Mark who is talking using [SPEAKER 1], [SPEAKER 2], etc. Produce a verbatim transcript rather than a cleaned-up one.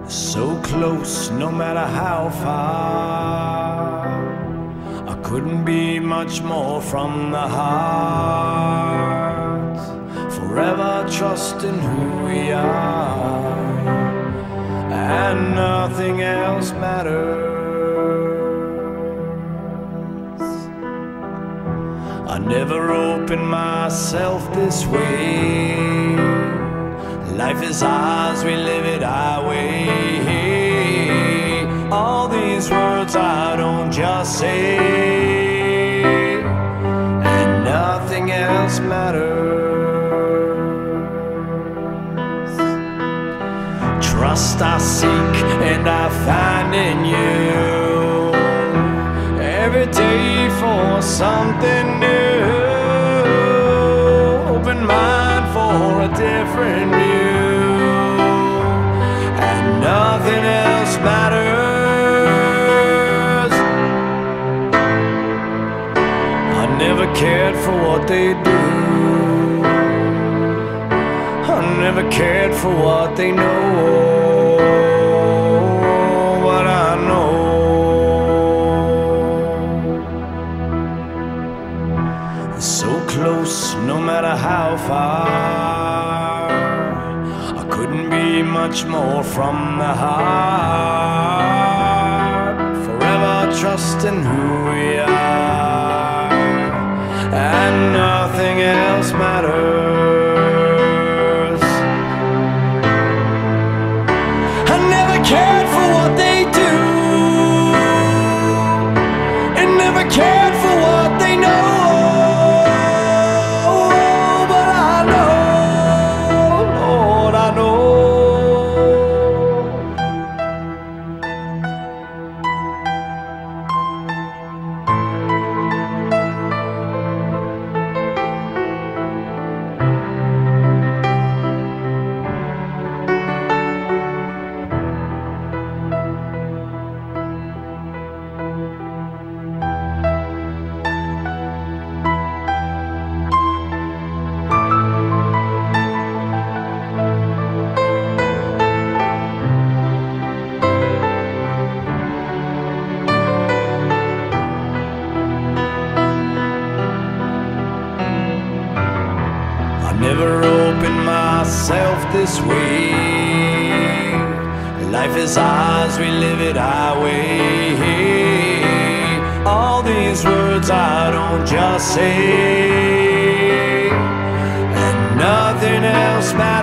[SPEAKER 1] So close, no matter how far. I couldn't be much more from the heart. Forever trusting who we are, and nothing else matters. I never opened myself this way. Life is ours, we live it our way. All these words I don't just say, and nothing else matters. Trust I seek and I find in you, every day for something new. Open mind for a different view, and nothing else matters. I never cared for what they do, I never cared for what they know, but I know so close, no matter how far. I couldn't be much more from the heart. Forever trusting who we are, and nothing else matters. I never cared for what they do, and never cared for what they know. Never opened myself this way. Life is ours, we live it our way. All these words I don't just say, and nothing else matters.